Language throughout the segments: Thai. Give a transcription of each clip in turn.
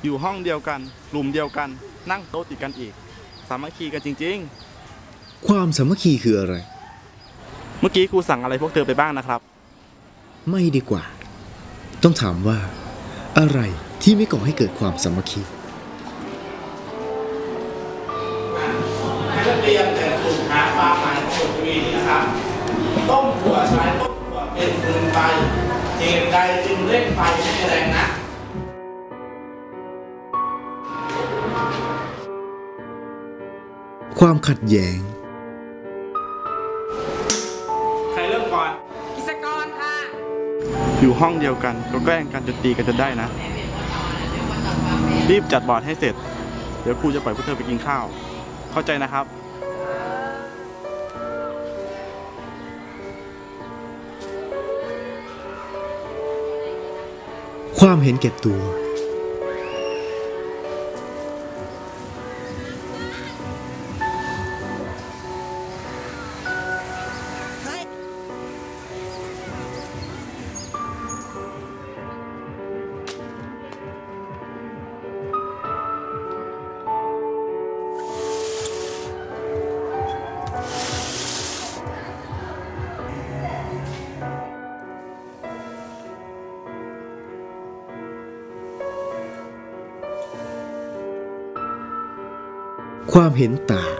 อยู่ห้องเดียวกันกลุ่มเดียวกันนั่งโต๊ะติดกันอีกสามัคคีกันจริงๆความสามัคคีคืออะไรเมื่อกี้ครูสั่งอะไรพวกเธอไปบ้างนะครับไม่ดีกว่าต้องถามว่าอะไรที่ไม่ก่อให้เกิดความสามัคคีนักเรียนแต่ฝึกหาความหมายของบทกวีนี้นะครับต้มหัวใช้ต้มหัวเป็นฟืนไฟเหตุใดจึงเร่งไฟให้แรงนักความขัดแย้งใครเริ่มก่อนกิจกรค่ะอยู่ห้องเดียวกันก็แกล้งกันจนตีกันจนได้นะรีบจัดบอร์ดให้เสร็จเดี๋ยวครูจะปล่อยพวกเธอไปกินข้าวเข้าใจนะครับความเห็นแก่ตัวความเห็นต่าง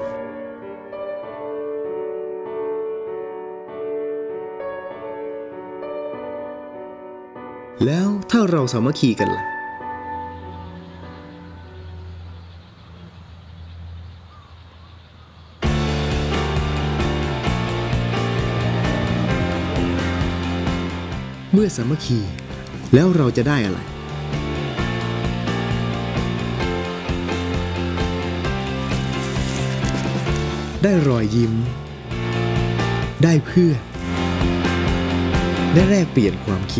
แล้วถ้าเราสามัคคีกันล่ะเมื่อสามัคคีแล้วเราจะได้อะไรได้รอยยิ้มได้เพื่อนได้แลกเปลี่ยนความคิด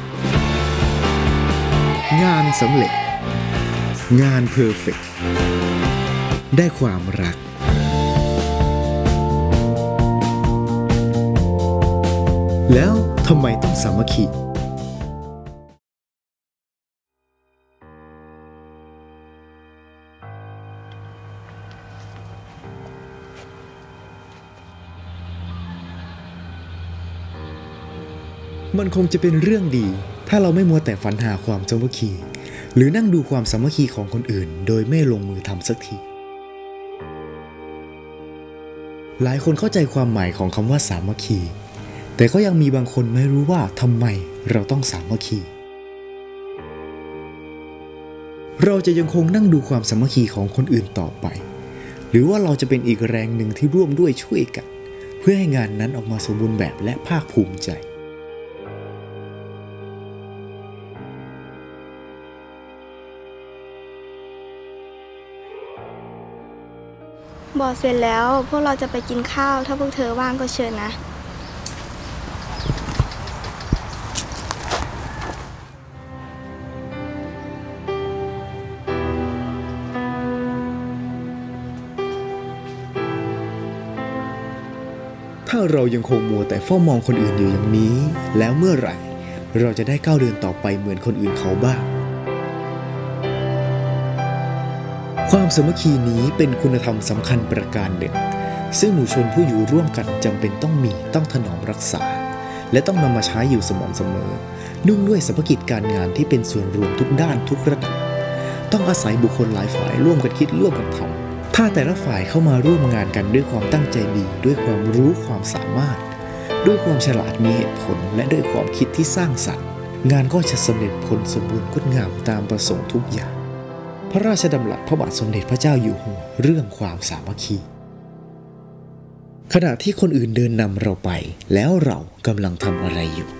งานสำเร็จงานเพอร์เฟกต์ได้ความรักแล้วทำไมต้องสามัคคีมันคงจะเป็นเรื่องดีถ้าเราไม่มัวแต่ฝันหาความสามัคคีหรือนั่งดูความสามัคคีของคนอื่นโดยไม่ลงมือทำสักทีหลายคนเข้าใจความหมายของคำว่าสามัคคีแต่ก็ยังมีบางคนไม่รู้ว่าทำไมเราต้องสามัคคีเราจะยังคงนั่งดูความสามัคคีของคนอื่นต่อไปหรือว่าเราจะเป็นอีกแรงหนึ่งที่ร่วมด้วยช่วยกันเพื่อให้งานนั้นออกมาสมบูรณ์แบบและภาคภูมิใจบอกเสร็จแล้วพวกเราจะไปกินข้าวถ้าพวกเธอว่างก็เชิญนะถ้าเรายังคงมัวแต่เฝ้ามองคนอื่นอยู่อย่างนี้แล้วเมื่อไหร่เราจะได้ก้าวเดินต่อไปเหมือนคนอื่นเขาบ้างความสามัคคีนี้เป็นคุณธรรมสำคัญประการหนึ่งซึ่งหมู่ชนผู้อยู่ร่วมกันจำเป็นต้องถนอมรักษาและต้องนำมาใช้อยู่สม่ำเสมอนุ่งด้วยสามัคคีการงานที่เป็นส่วนรวมทุกด้านทุกระดับต้องอาศัยบุคคลหลายฝ่ายร่วมกันคิดร่วมกันทำถ้าแต่ละฝ่ายเข้ามาร่วมงานกันด้วยความตั้งใจดีด้วยความรู้ความสามารถด้วยความฉลาดมีเหตุผลและด้วยความคิดที่สร้างสรรค์งานก็จะสำเร็จผลสมบูรณ์งดงามตามประสงค์ทุกอย่างพระราชดำรัสพระบาทสมเด็จพระเจ้าอยู่หัวเรื่องความสามัคคีขณะที่คนอื่นเดินนำเราไปแล้วเรากำลังทำอะไรอยู่